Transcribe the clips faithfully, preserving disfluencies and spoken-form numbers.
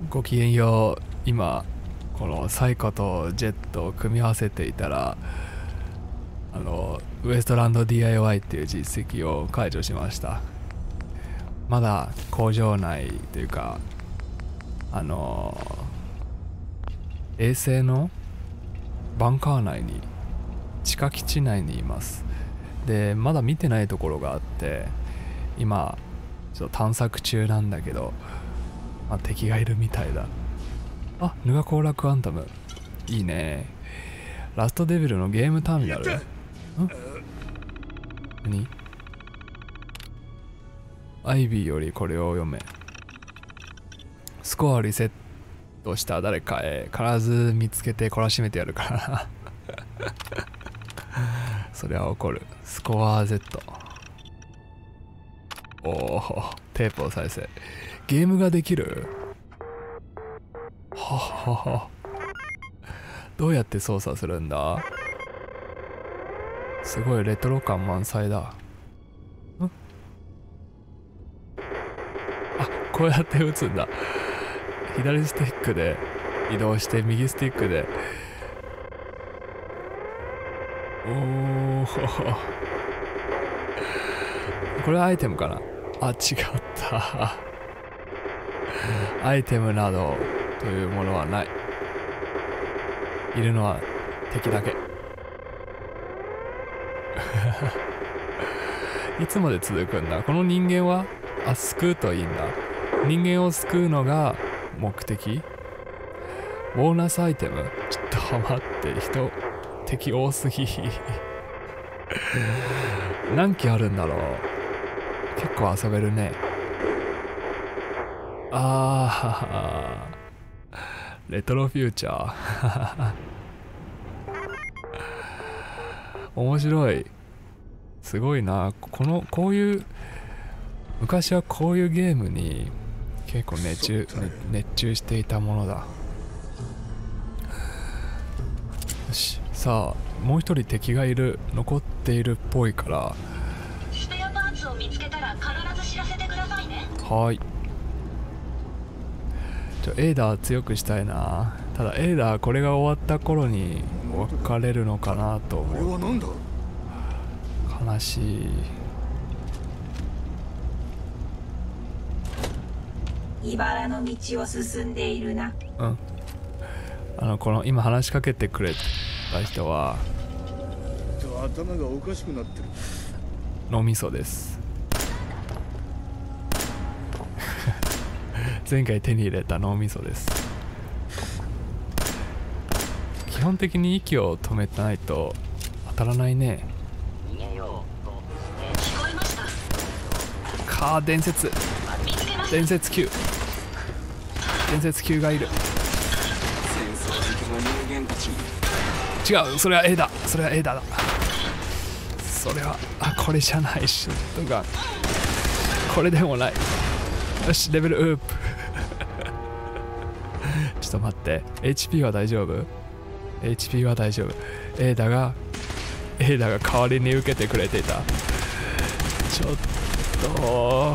ごきげんよう。今このサイコとジェットを組み合わせていたら、あのウエストランド ディーアイワイ っていう実績を解除しました。まだ工場内というか、あの衛星のバンカー内に、地下基地内にいます。でまだ見てないところがあって、今ちょっと探索中なんだけど、まあ、敵がいるみたいだ。あ、ヌガコーラクアンタムいいね。ラストデビルのゲームターミナル。ん何？アイビーよりこれを読め。スコアリセットした誰かへ必ず見つけて懲らしめてやるからなそれは怒る。スコア Z。 おお、テープを再生。ゲームができる。ははは。どうやって操作するんだ？すごいレトロ感満載だ。ん？あ、こうやって打つんだ。左スティックで移動して右スティックで。おおこれはアイテムかな。あ、違ったアイテムなどというものはない。いるのは敵だけいつまで続くんだこの人間は。あ、救うといいんだ。人間を救うのが目的。ボーナスアイテム。ちょっと待って、人敵多すぎ何機あるんだろう。結構遊べるね。あーレトロフューチャー面白い。すごいな。このこういう昔はこういうゲームに結構熱中、ね、熱中していたものだ。よし、さあもう一人敵がいる、残っているっぽいから。 スペアパーツを見つけたら必ず知らせてくださいね。 はい。ちょエイダー強くしたいな。ただエイダーこれが終わった頃に別れるのかなと思う。 これは何だ？ 悲しい。 茨の道を進んでいるな。 うん。あのこの今話しかけてくれた人は頭がおかしくなってる。 脳みそです前回手に入れた脳みそです。基本的に息を止めてないと当たらないね。 逃げようと聞こえました。 かー、伝説見つけました。 伝説級伝説級がいる。 戦争好きの人間たち。 違う、それは A だ。それは A だだ。それは、あ、これじゃない。シュットガン。これでもない。よし、レベルウープちょっと待って、 エイチピー は大丈夫？ エイチピー は大丈夫。 A だが A だが代わりに受けてくれていた。ちょっと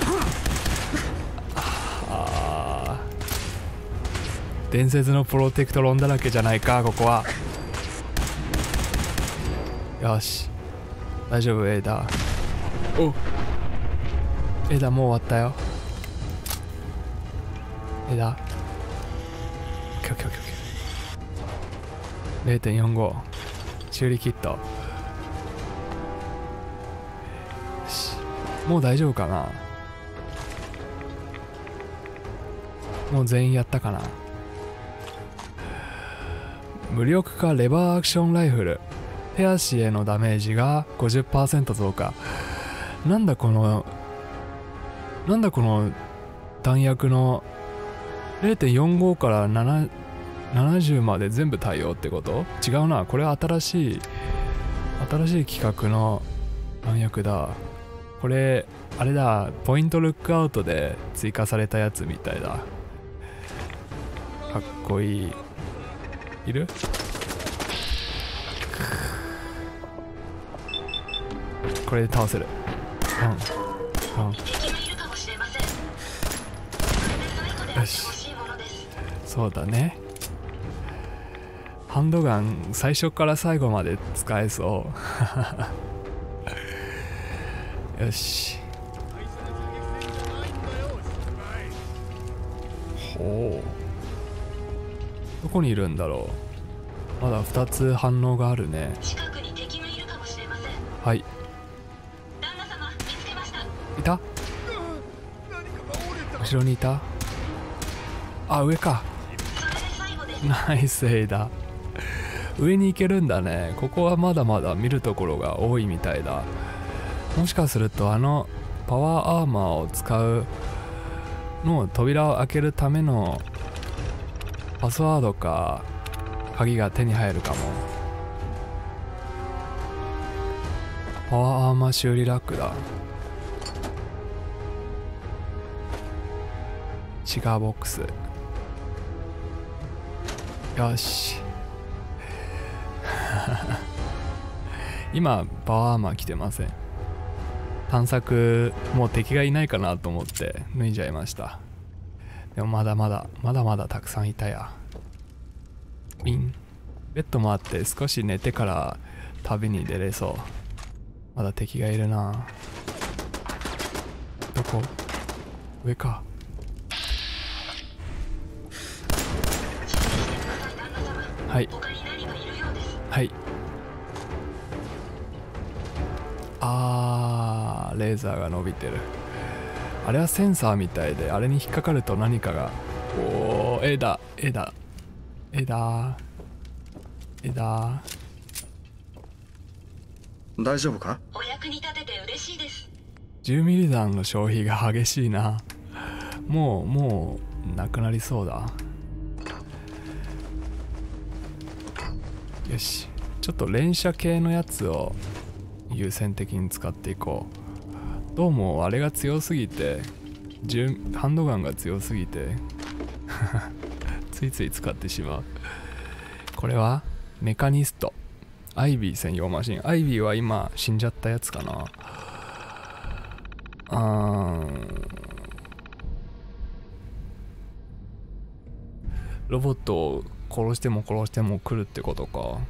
あー、伝説のプロテクトロンだらけじゃないか、ここは。よし、大丈夫。 A だ。お、 A だ、もう終わったよ。 A だ。オッケーオッケーオッケー。 れいてんよんご 修理キット。よし、もう大丈夫かな。もう全員やったかな。無力化レバーアクションライフル。手足へのダメージが ごじゅっパーセント 増加。なんだこのなんだこの弾薬の れいてんよんご からななじゅうまで全部対応ってこと？違うな。これは新しい新しい企画の弾薬だ。これあれだ、ポイントルックアウトで追加されたやつみたいだ。かっこいい。いる？これで倒せる。うんうん。 敵がいるかもしれません。 よし、 そうだね。ハンドガン最初から最後まで使えそうよし。ほう、どこにいるんだろう。まだふたつ反応があるね。 近くに敵がいるかもしれません。 はい。 旦那様、見つけました。 いた？後ろにいた？あ、上か。 それで最後です。 ナイスエイだ。上に行けるんだね。ここはまだまだ見るところが多いみたいだ。もしかするとあのパワーアーマーを使うの扉を開けるためのパスワードか鍵が手に入るかも。パワーアーマー修理ラックだ。シガーボックス。よし今パワーアーマー着てません。探索もう敵がいないかなと思って脱いじゃいました。でもまだまだまだまだたくさんいたや。ウィン。ベッドもあって少し寝てから旅に出れそう。まだ敵がいるな。どこ？上か。はい他に何かいるようです。 はい。あー、レーザーが伸びてる。あれはセンサーみたいで、あれに引っかかると何かが。おー、絵だ絵だ絵だ絵だ。 大丈夫か？ お役に立てて嬉しいです。 じゅうミリ弾の消費が激しいな。もうもうなくなりそうだ。よし、ちょっと連射系のやつを優先的に使っていこう。どうもあれが強すぎて、ハンドガンが強すぎてついつい使ってしまう。これはメカニスト、アイビー専用マシン。アイビーは今死んじゃったやつかな。あー、ロボットを殺しても殺しても来るってことか。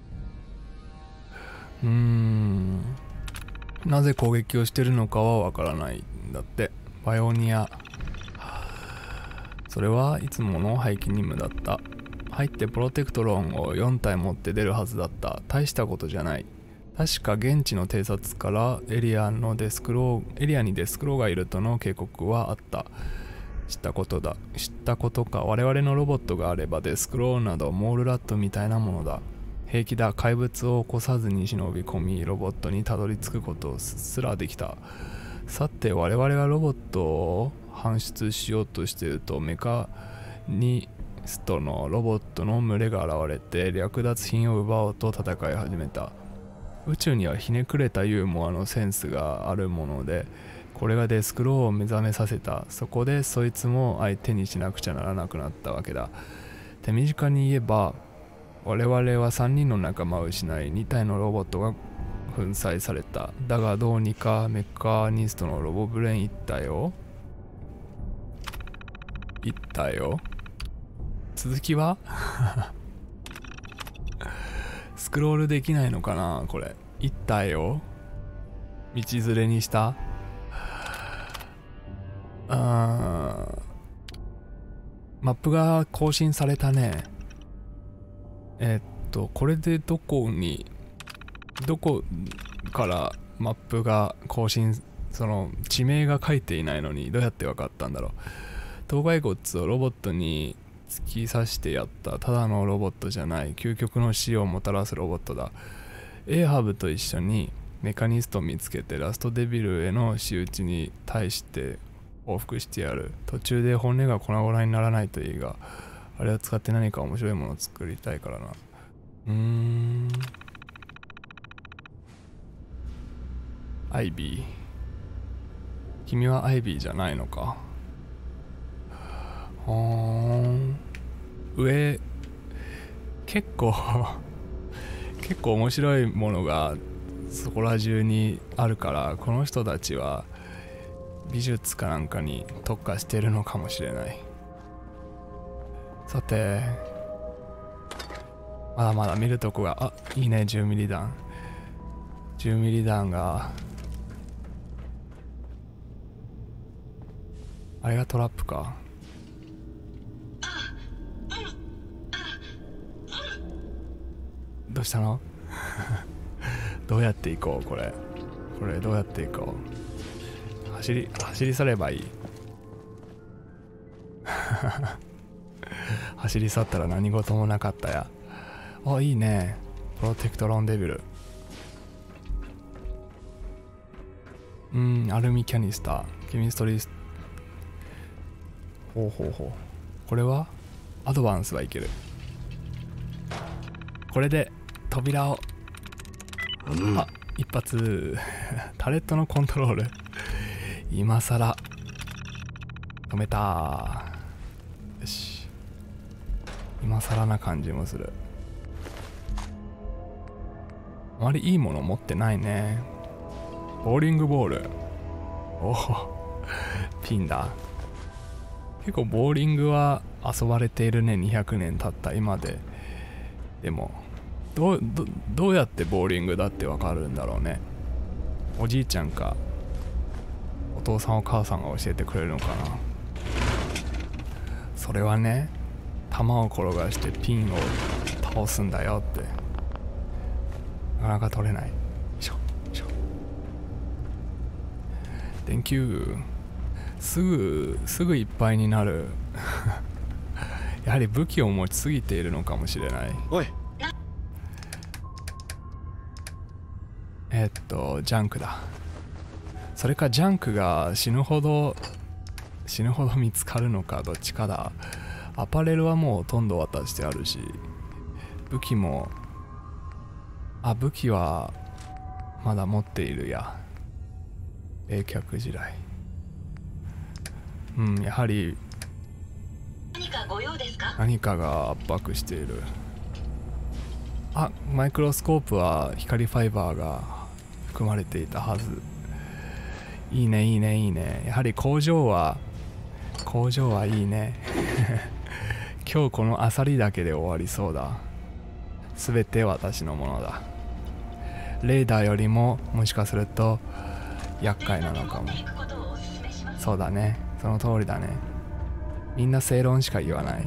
うーん、なぜ攻撃をしてるのかはわからないんだって。バイオニア。それはいつもの廃棄任務だった。入ってプロテクトロンをよん体持って出るはずだった。大したことじゃない。確か現地の偵察からエリアのデスクローエリアにデスクローがいるとの警告はあった。知ったことだ。知ったことか。我々のロボットがあればデスクローなどモールラットみたいなものだ。平気だ。怪物を起こさずに忍び込みロボットにたどり着くことすらできた。さて我々がロボットを搬出しようとしているとメカニストのロボットの群れが現れて略奪品を奪おうと戦い始めた。宇宙にはひねくれたユーモアのセンスがあるもので、これがデスクローを目覚めさせた。そこでそいつも相手にしなくちゃならなくなったわけだ。手短に言えば我々はさんにんの仲間を失いに体のロボットが粉砕された。だがどうにかメカニストのロボブレーンいったよいったよ。続きはスクロールできないのかなこれ。いったよ。道連れにした。あー、マップが更新されたね。えっとこれでどこにどこからマップが更新、その地名が書いていないのにどうやって分かったんだろう。頭蓋骨をロボットに突き刺してやったただのロボットじゃない、究極の死をもたらすロボットだ。エーハブと一緒にメカニストを見つけてラストデビルへの仕打ちに対して往復してやる。途中で骨が粉々にならないといいが、あれを使って何か面白いものを作りたいからな。うーん、アイビー。君はアイビーじゃないのか。はーん。上結構結構面白いものがそこら中にあるから、この人たちは美術かなんかに特化してるのかもしれない。 さてまだまだ見るとこが、あ、いいね、じゅうミリ弾。じゅうミリ弾が、あれがトラップか。どうしたの？どうやって行こうこれ。これどうやって行こう。走り、走り去ればいい。走り去ったら何事もなかったや。あ、いいね。プロテクトロンデビル。うん、アルミキャニスター。ケミストリース。ほうほうほう。これはアドバンスはいける。これで扉を、うん、あ、一発。タレットのコントロール。今さら止めた。よし。今さらな感じもする。あまりいいもの持ってないね。ボーリングボール。おお、ピンだ。結構ボーリングは遊ばれているね。にひゃくねん経った今で。でもどう、ど、どうやってボーリングだってわかるんだろうね。おじいちゃんかお父さんお母さんが教えてくれるのかな。それはね、球を転がしてピンを倒すんだよって。なかなか取れない。しょしょ。Thank you。すぐすぐいっぱいになる。やはり武器を持ちすぎているのかもしれない。 おい。 えっとジャンクだ。それかジャンクが死ぬほど死ぬほど見つかるのか、どっちかだ。アパレルはもうほとんど渡してあるし、武器も、あ、武器はまだ持っているや。冷却地雷。うん、やはり何かご用ですか？ 何かが圧迫している。あ、マイクロスコープは光ファイバーが含まれていたはず。いいねいいねいいね。やはり工場は工場はいいね。今日このアサリだけで終わりそうだ。すべて私のものだ。レーダーよりももしかすると厄介なのかも。そうだね、その通りだね。みんな正論しか言わない。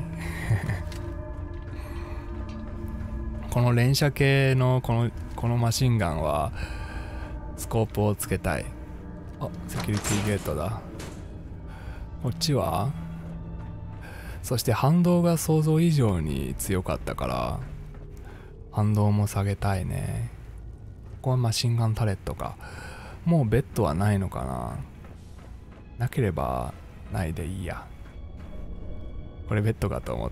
この連射系のこのこのマシンガンはスコープをつけたい。あ、セキュリティゲートだ。こっちはそして反動が想像以上に強かったから反動も下げたいね。ここはマシンガンタレットか。もうベッドはないのかな。なければないでいいや。これベッドかと思った。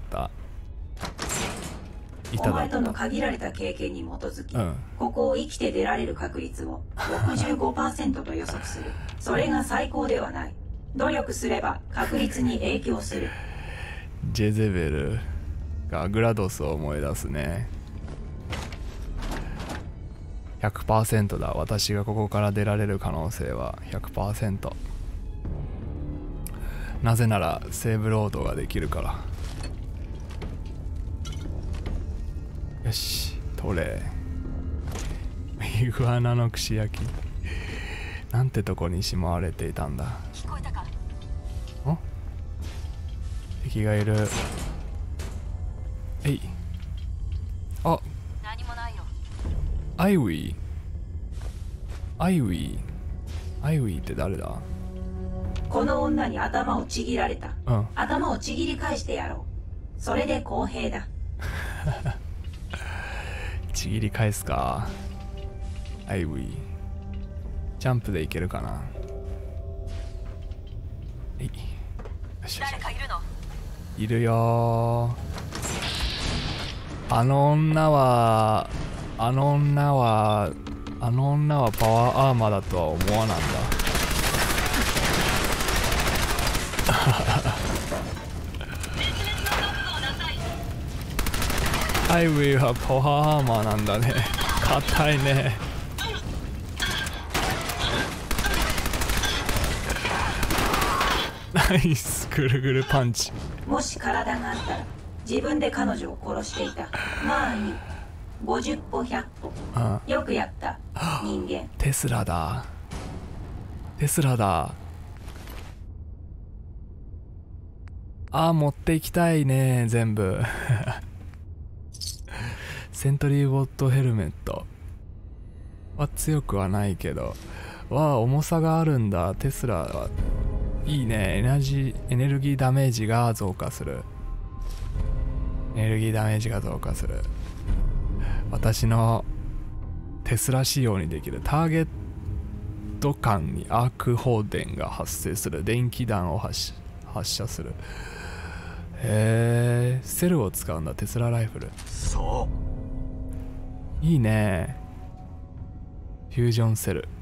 お前との限られた経験に基づき、うん、ここを生きて出られる確率を ろくじゅうごパーセント と予測する。それが最高ではない。努力すれば確率に影響する。 ジェゼベルがグラドスを思い出すね。 ひゃくパーセント だ。私がここから出られる可能性は ひゃくパーセント。 なぜならセーブロードができるから。よし、取れ。イグアナの串焼き。なんてとこにしまわれていたんだ。 聞こえたか？ お？敵がいる。えい。あ、 何もないよ。 アイウィー。アイウィー。アイウィーって誰だ？ この女に頭をちぎられた。 うん。 頭をちぎり返してやろう。それで公平だ。 ちぎり返すか。アイウィー。ジャンプでいけるかな。えい。よしよし。 誰かいるの？ いるよー。あの女はあの女はあの女はパワーアーマーだとは思わなんだ。アイウィーはパワーアーマーなんだね。硬いね。ナイス、ぐるぐるパンチ。 もし体があったら自分で彼女を殺していた。まあいい。ごじゅっぽひゃっぽ。 あよくやった人間。 テスラだ。テスラだ。あー、持っていきたいね全部。セントリーボットヘルメットは強くはないけど、わあ重さがあるんだ。テスラはいいね。エナジーエネルギーダメージが増加する。エネルギーダメージが増加する。私のテスラ仕様にできる。ターゲット間にアーク放電が発生する。電気弾を発射、発射する。へえ、セルを使うんだ。テスラライフル。 そういいね。フュージョンセル。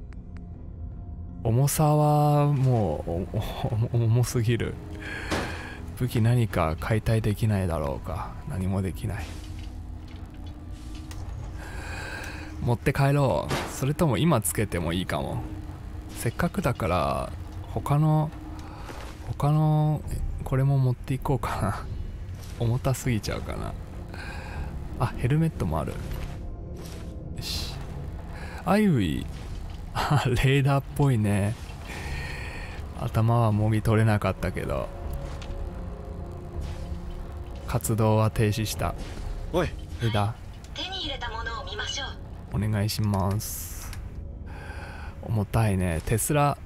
重さはもう重すぎる。武器何か解体できないだろうか。何もできない。持って帰ろう。それとも今つけてもいいかも。せっかくだから他の他のこれも持っていこうかな。重たすぎちゃうかな。あ、ヘルメットもある。よし。アイウィー。あ、レーダーっぽいね。頭はもぎ取れなかったけど活動は停止した。 おい、 レーダー手に入れたものを見ましょう。 お願いします。重たいね。テスラ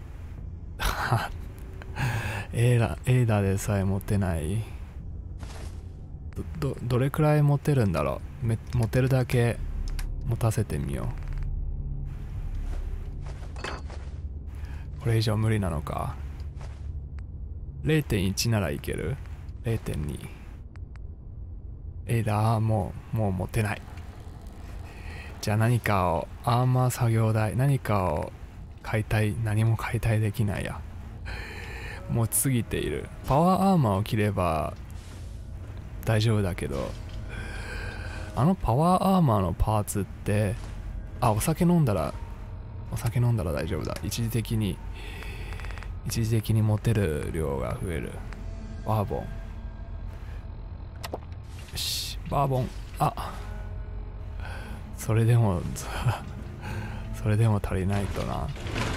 エーダエーダでさえ持てない。ど, ど, どれくらい持てるんだろう。め持てるだけ持たせてみよう。これ以上無理なのか。 れいてんいち ならいける。 れいてんに エーダーもうもう持てない。じゃあ何かを、アーマー作業台何かを解体、何も解体できないや。もう過ぎている。パワーアーマーを着れば大丈夫だけど、あのパワーアーマーのパーツって、あ、お酒飲んだらお酒飲んだら大丈夫だ。一時的に一時的に持てる量が増える。バーボン。よし、バーボン。あ、それでもそれでも足りないとな。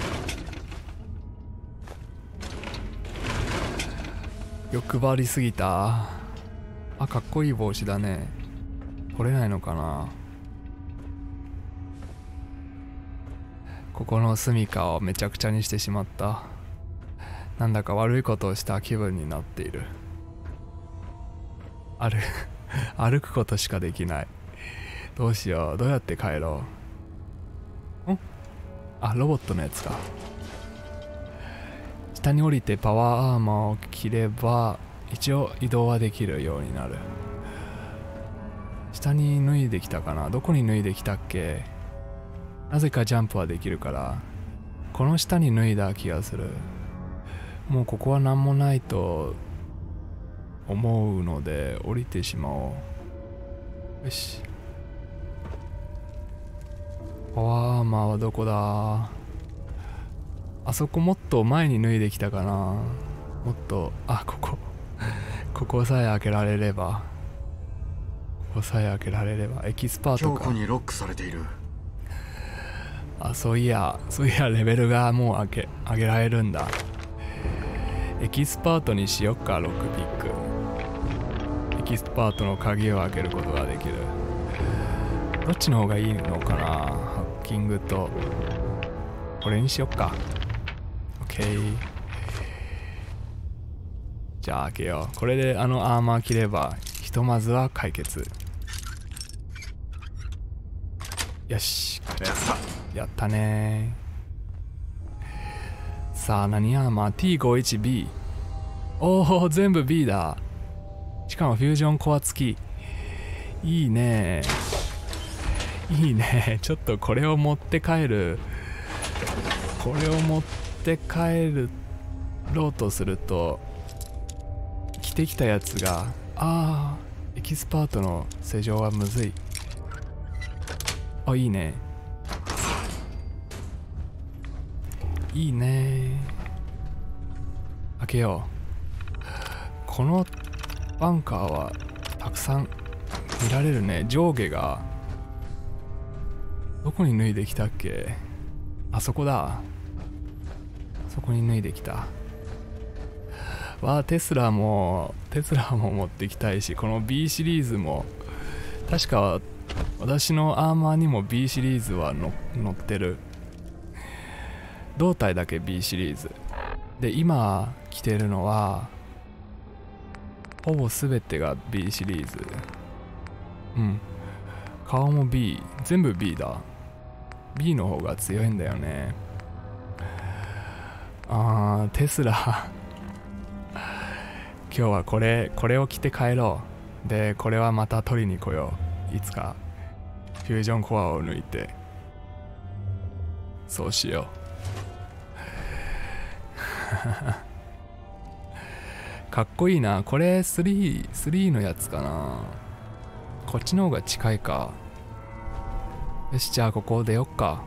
欲張りすぎた。あ、かっこいい帽子だね。取れないのかな。ここの住処をめちゃくちゃにしてしまった。なんだか悪いことをした気分になっている。歩歩くことしかできない。どうしよう。どうやって帰ろう。ん？あ、ロボットのやつか。下に降りてパワーアーマーを着れば一応移動はできるようになる。下に脱いできたかな。どこに脱いできたっけ。なぜかジャンプはできるから、この下に脱いだ気がする。もうここは何もないと思うので降りてしまおう。よし。パワーアーマーはどこだ。あそこもっと前に脱いできたかな。もっと、あ、ここここさえ開けられれば、ここさえ開けられれば。エキスパートか。 強固にロックされている。 あ、そういやそういやレベルがもう上げ上げられるんだ。エキスパートにしよっか。ロックピック。エキスパートの鍵を開けることができる。どっちの方がいいのかな。ハッキングとこれにしよっか。 OK。 じゃあ開けよう。これであのアーマー着ればひとまずは解決。よし、やったね。さあ何アーマー ティーごじゅういちビー。 おお、全部 B だ。しかもフュージョンコア付き。いいねいいね。ちょっとこれを持って帰るこれを持って帰るろうとすると、着てきたやつが、あーエキスパートの施錠はむずい。あ、いいねいいね。開けよう。このバンカーはたくさん見られるね。上下がどこに脱いできたっけ。あそこだ。そこに脱いできた。わあ、テスラもテスラも持ってきたいし、この B シリーズも確か私のアーマーにも B シリーズはの乗ってる。胴体だけ B シリーズで、今着てるのはほぼ全てが B シリーズ。うん、顔も B、 全部 B だ。 B の方が強いんだよね。あー、テスラ今日はこれこれを着て帰ろう。でこれはまた取りに来よう。いつかフュージョンコアを抜いてそうしようかっこいいな。これスリー、スリーのやつかな。こっちの方が近いか。よし、じゃあここ出よっか。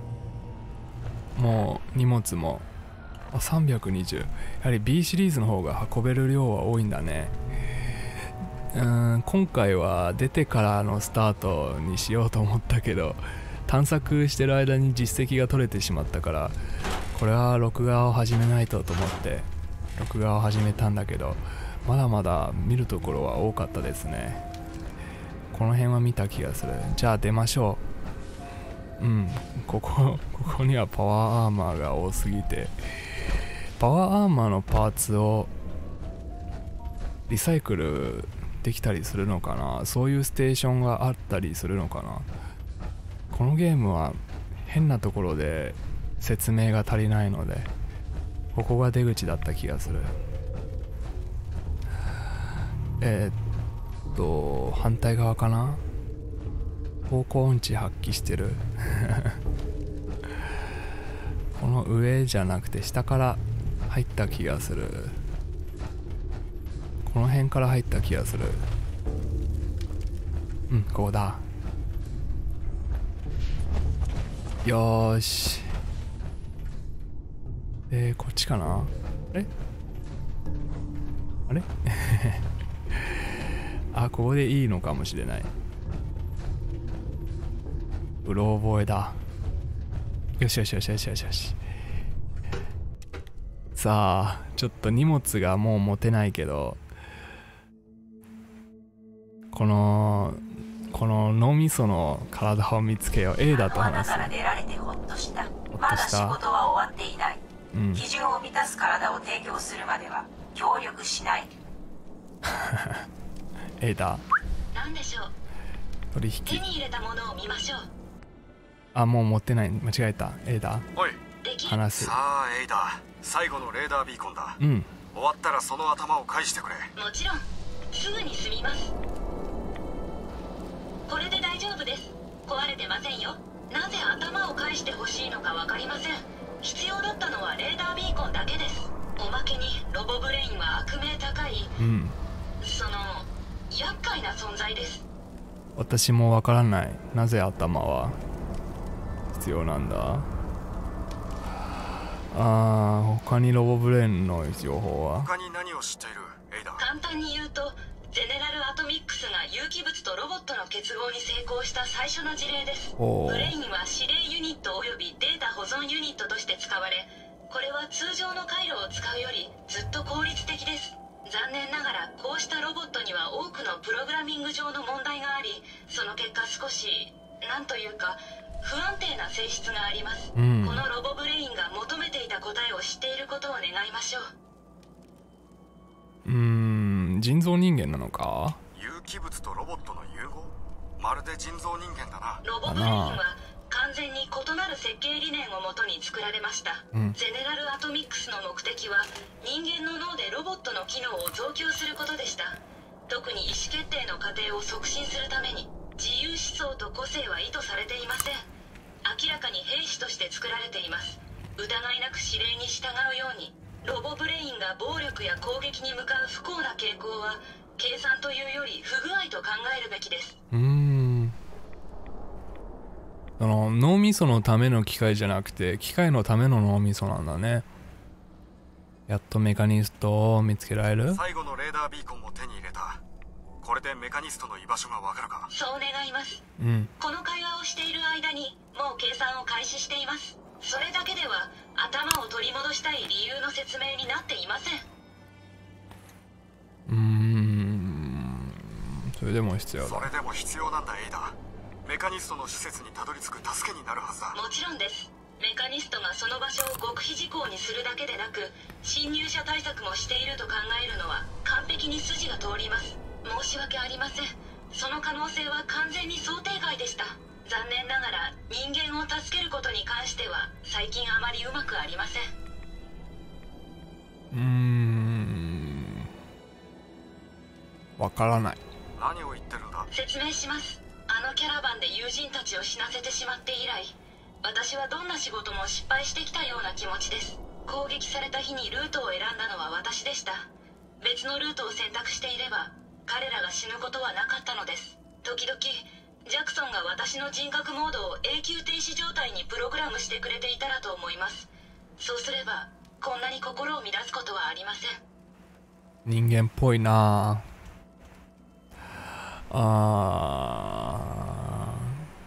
もう荷物もあさんびゃくにじゅう。やはり B シリーズの方が運べる量は多いんだね。うーん、今回は出てからのスタートにしようと思ったけど、探索してる間に実績が取れてしまったから、これは録画を始めないとと思って録画を始めたんだけど、まだまだ見るところは多かったですね。この辺は見た気がする。じゃあ出ましょう。うん、ここここにはパワーアーマーが多すぎて、パワーアーマーのパーツをリサイクルできたりするのかな。そういうステーションがあったりするのかな。このゲームは変なところで説明が足りないので、ここが出口だった気がする。えー、っと反対側かな。方向音痴発揮してるこの上じゃなくて下から入った気がする。この辺から入った気がする。うん、ここだ。よーし。えー、こっちかな。あれあれあ、ここでいいのかもしれない。うろ覚えだ。よしよしよしよしよしよし。さあ、ちょっと荷物がもう持てないけど、このこの脳みその体を見つけよう。 A だと話す。 あなたから出られてほっとした。まだ仕事は終わっていない、うん、基準を満たす体を提供するまでは協力しない A だ。 何でしょう。 取引。 手に入れたものを見ましょう。 あ、もう持ってない。間違えた。 A だ。 おい、 話す。 さあ A だ。最後のレーダービーコンだ。 うん。 終わったらその頭を返してくれ。 もちろんすぐに済みます。これで大丈夫です。壊れてませんよ。なぜ頭を返してほしいのか分かりません。必要だったのはレーダービーコンだけです。おまけにロボブレインは悪名高い、うん、その厄介な存在です。 私も分からない。なぜ頭は必要なんだ。あー、他にロボブレーンの情報は。 他に何を知っているエイダ。 簡単に言うと、ゼネラルアトミックスが有機物とロボットの結合に成功した最初の事例です。ブレインは指令ユニットおよびデータ保存ユニットとして使われ、これは通常の回路を使うよりずっと効率的です。残念ながらこうしたロボットには多くのプログラミング上の問題があり、その結果少しなんというか不安定な性質があります、うん、このロボブレインが求めていた答えを知っていることを願いましょう。 うーん、人造人間なのか。 有機物とロボットの融合、まるで人造人間だな。 ロボブレインは完全に異なる設計理念をもとに作られました、うん、ゼネラルアトミックスの目的は人間の脳でロボットの機能を増強することでした。特に意思決定の過程を促進するために自由思想と個性は意図されていません。明らかに兵士として作られています。疑いなく指令に従うように。ロボブレインが暴力や攻撃に向かう不幸な傾向は計算というより不具合と考えるべきです。 うーん、あの脳みそのための機械じゃなくて機械のための脳みそなんだね。やっとメカニストを見つけられる。 最後のレーダービーコンも手に入れた。 これでメカニストの居場所がわかるか？ そう願います、 うん、 この会話をしている間にもう計算を開始しています。それだけでは頭を取り戻したい理由の説明になっていません。 うーん、それでも必要だ。 それでも必要なんだエイダ。メカニストの施設にたどり着く助けになるはずだ。 もちろんです。メカニストがその場所を極秘事項にするだけでなく侵入者対策もしていると考えるのは完璧に筋が通ります。申し訳ありません。その可能性は完全に想定外でした。残念ながら人間を助けることに関しては最近あまりうまくありません。 うーん、わからない。 何を言ってるんだ？ 説明します。あのキャラバンで友人たちを死なせてしまって以来、私はどんな仕事も失敗してきたような気持ちです。攻撃された日にルートを選んだのは私でした。別のルートを選択していれば彼らが死ぬことはなかったのです。時々ジャクソンが私の人格モードを永久停止状態にプログラムしてくれていたらと思います。そうすればこんなに心を乱すことはありません。 人間っぽいなあ。あ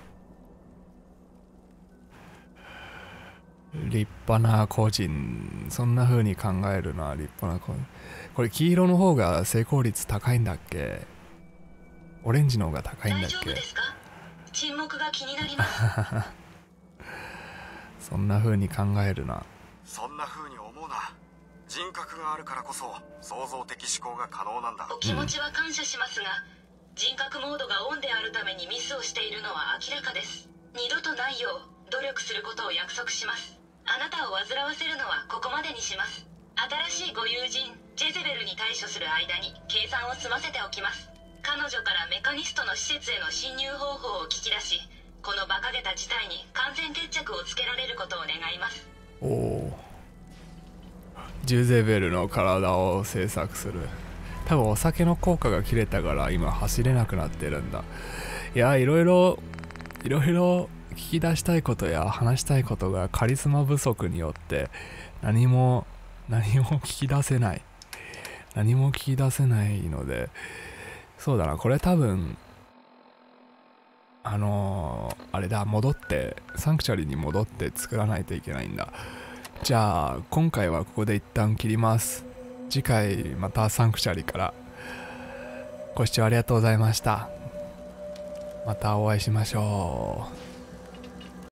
ー、立派な個人、そんな風に考えるな。立派な個人。これ黄色の方が成功率高いんだっけ？オレンジの方が高いんだっけ？ 大丈夫ですか？沈黙が気になります。 そんな風に考えるな。 そんな風に思うな。人格があるからこそ創造的思考が可能なんだ。 お気持ちは感謝しますが、人格モードがオンであるためにミスをしているのは明らかです。二度とないよう努力することを約束します。あなたを煩わせるのはここまでにします。新しいご友人ジェゼベルに対処する間に計算を済ませておきます。彼女からメカニストの施設への侵入方法を聞き出し、この馬鹿げた事態に完全決着をつけられることを願います。 おお、ジュゼベルの体を制作する。多分お酒の効果が切れたから今走れなくなってるんだ。いや、いろいろいろいろ聞き出したいことや話したいことがカリスマ不足によって何も何も聞き出せない何も聞き出せないので、そうだな、これ多分あのー、あれだ、戻ってサンクチュアリに戻って作らないといけないんだ。じゃあ今回はここで一旦切ります。次回またサンクチュアリから。ご視聴ありがとうございました。またお会いしましょう。